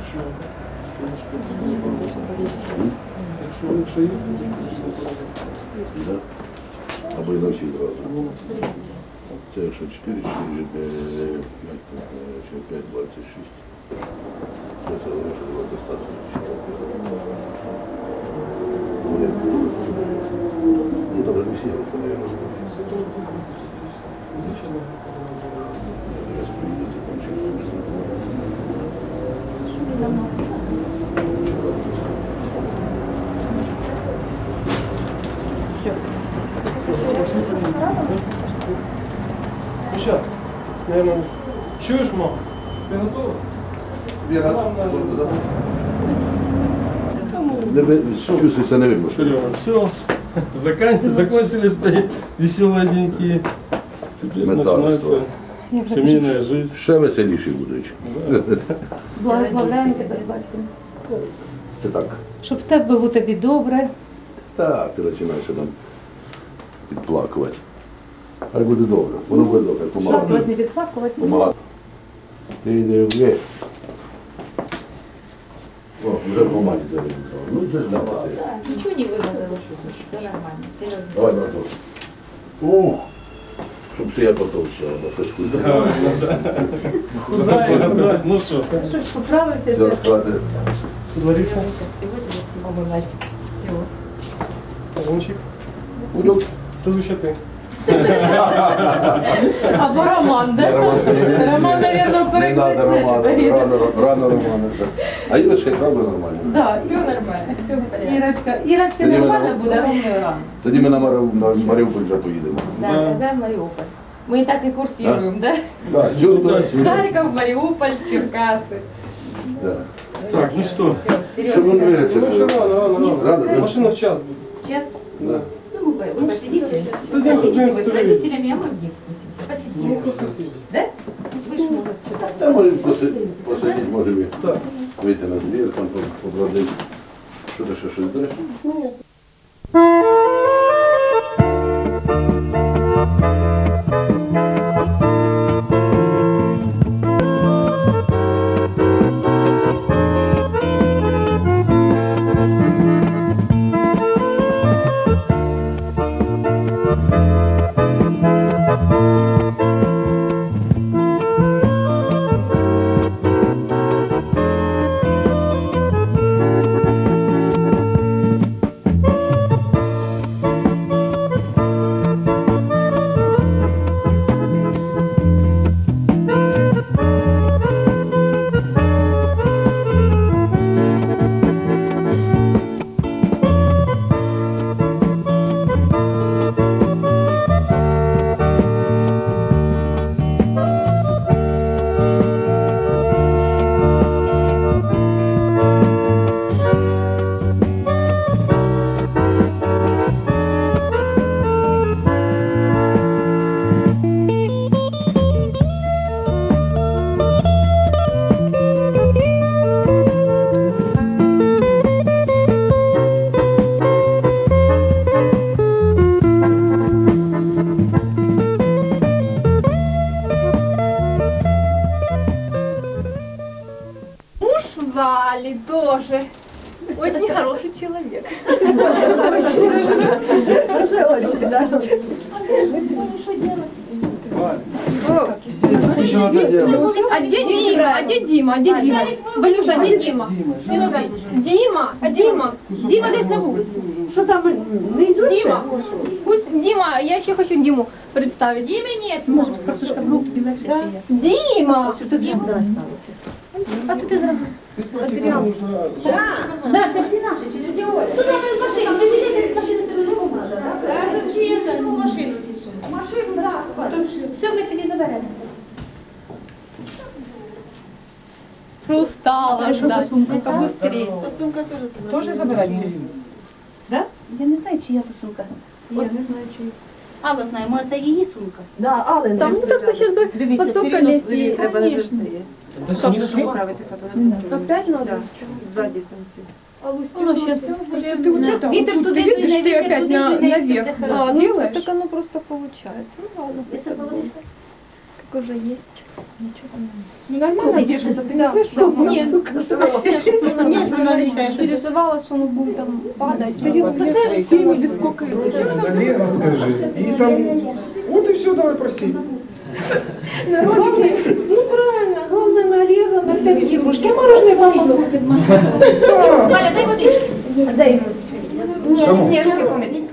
Якщо є, Да? Або і на всі зразу. Це якщо 4, 4, 5, 26. Це достатньо. Ну, добре, не всі, наверное. Ну, сейчас, наверное, чуешь, мам? Ты готова? Віра, чувствуйся, не видно. Все, закончились твои веселые деньки. Теперь начинается семейная жизнь. Ще веселіші будуть. Благословляємо тебе, батько. Це так. Щоб все було тобі добре. Так, ти починаєш там підплакувати. Але буде добре, воно буде добре, помагати. Щоб не відплакувати. Помагати. Ти йди вверх. О, вже помаді завели. Ну, це ж давай. Ничего не вымазала, шутишь. Все нормально. Давай, браток. О, щоб шия потовща, бо щось хуйне. Ну что, Щось поправити. Все розкладати. Лариса, Обожайте. Ромчик, Удюк. следующий ты. Або Роман, да? Роман, наверное, Не треба Романа, рано Романа вже. А Ірочка і правда нормально. Да, все нормально. Ірочка нормально буде, а Рома рано. Тоді ми на Маріуполь вже поїдемо. Да, тогда в Мариуполь. Мы и так и курсируем, да? Так, сюди. Харьков, Мариуполь, Черкассы. Да. Так, ну что? Щоб він вигадався. Ну что, рано. Рано, да? Машина в час будет. Сейчас? Да. Ну, вы посидите. Студент, Посидите вы с студент. родителями, а мы вниз спустимся. Ну, Посидите. как хотите. Да? Вы ж может что-то. Та може посидіти, може і Так. вийти на двір, там побродити. Що ти ще щось береш? Вали тоже. Очень хороший человек. Даже очень, да. Еще надо делать. А где Дима? А где Дима? А где Дима? Валюша, а где Дима? Дима. Дима десь на вулиці. Що там не йдуть? Дима. Пусть Дима, я ще хочу Диму представить. Димы нет. Може, з картошка в руки тобі легше ще є. Дима! А то ти зробив. Ты спроси, кому нужно... Да, це всі наші, чи люди Оля. Тут там машина, ми їдете машину сюди не можна, так? Машину. Машину, так. Все, ми тоді заберемо. Устала, Що за сумка? ну-ка быстрее. Сумка тоже Тоже забирати? Да? Я не знаю, чия то сумка. Я не знаю, чи. Алла знає, може це її сумка. Да, але не Там ну так мы сейчас бы потукались и... треба не Конечно. Відправити фотографію. Опять надо? Ззаді там. Ну, сейчас. Вітер туди, видишь, ты опять наверх А, ну так оно просто получается. Ну ладно. Кожа є. Ну нормально держится, ты не знаешь, что Ні, просто я щось нормально переживала, що воно буде там падати. Да я вот 7 или сколько это. Налево скажи. И там... Вот и все, давай проси. Главное, ну правильно, главное на Олега, на всякие игрушки. А мороженое мама купит. Да. Валя, дай водички. Дай йому. Ні, руки поміть.